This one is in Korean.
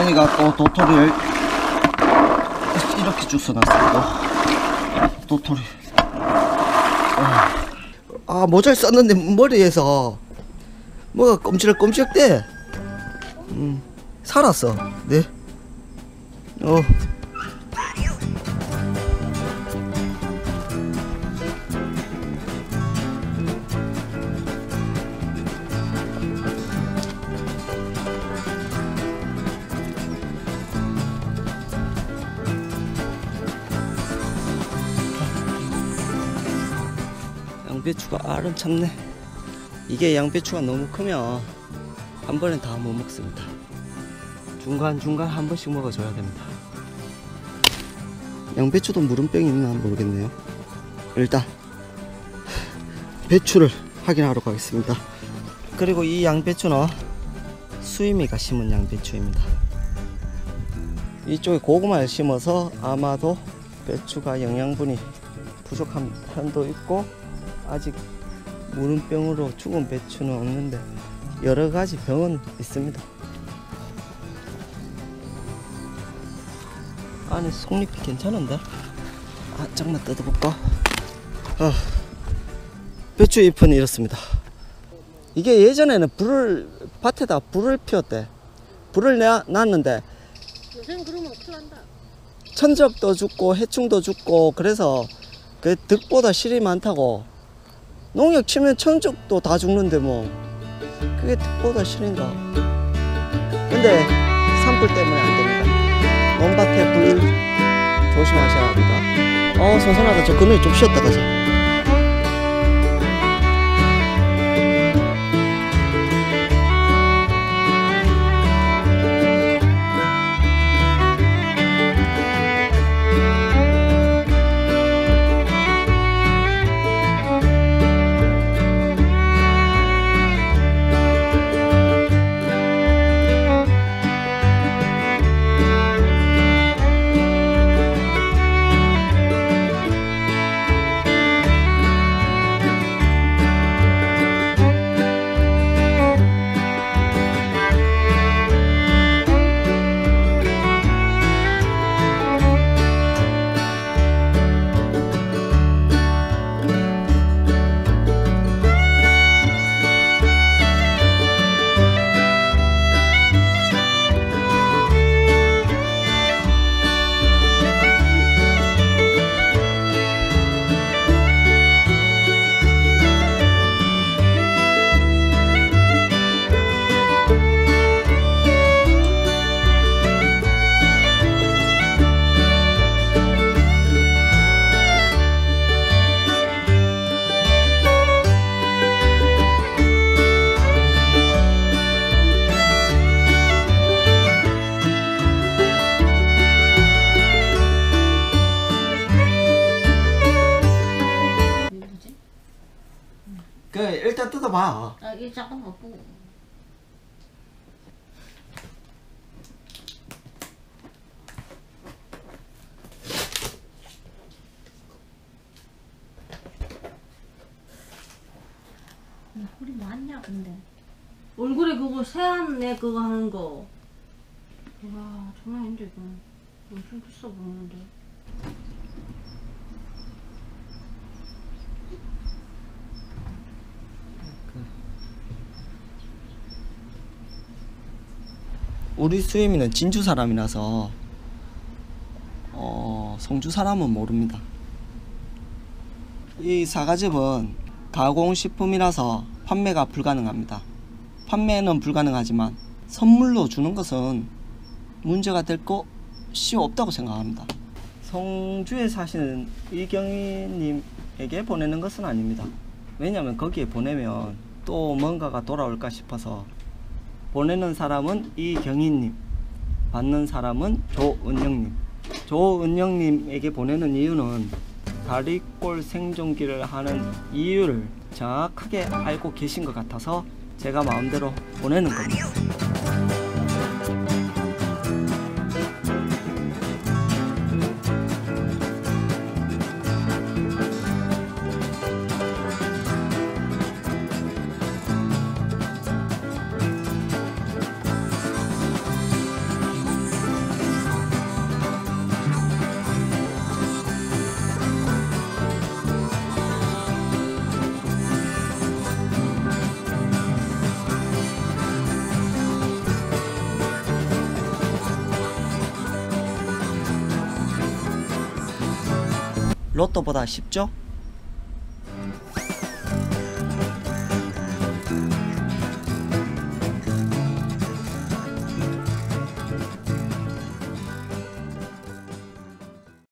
그래갖고 도토리를 이렇게 주워놨어요. 도토리. 아, 모자를 썼는데 머리에서 뭐가 꼼지락꼼지락대. 살았어. 네. 양배추가 알은 참네. 이게 양배추가 너무 크면 한 번에 다 못 먹습니다. 중간중간 한 번씩 먹어줘야 됩니다. 양배추도 무름병이 있나 모르겠네요. 일단 배추를 확인하러 가겠습니다. 그리고 이 양배추는 수임이가 심은 양배추입니다. 이쪽에 고구마를 심어서 아마도 배추가 영양분이 부족한 편도 있고, 아직 무름병으로 죽은 배추는 없는데 여러가지 병은 있습니다. 안에 속잎이 괜찮은데? 아, 잠깐만 뜯어볼까? 배추 잎은 이렇습니다. 이게 예전에는 밭에다 불을 피웠대. 불을 놨는데 요새는 그러면 없어한다. 천적도 죽고 해충도 죽고, 그래서 그 득보다 실이 많다고. 농약 치면 천적도 다 죽는데 뭐 그게 득보다 실인가. 근데 산불 때문에 안 됩니다. 논밭에 불 조심하셔야 합니다. 선선하다. 저 그늘에 좀 쉬었다 가자. 일단 뜯어봐. 이 잠깐만 보고. 홀이 많냐 근데. 얼굴에 그거 새한내 그거 하는 거. 와 장난 아닌데 이거. 엄청 비싸 보이는데. 우리 수임이는 진주 사람이라서 성주 사람은 모릅니다. 이 사과즙은 가공식품이라서 판매가 불가능합니다. 판매는 불가능하지만 선물로 주는 것은 문제가 될 것이 없다고 생각합니다. 성주에 사시는 이경희님에게 보내는 것은 아닙니다. 왜냐하면 거기에 보내면 또 뭔가가 돌아올까 싶어서. 보내는 사람은 이경희님, 받는 사람은 조은영님. 조은영님에게 보내는 이유는 다리꼴 생존기를 하는 이유를 정확하게 알고 계신 것 같아서 제가 마음대로 보내는 겁니다. 로또보다 쉽죠?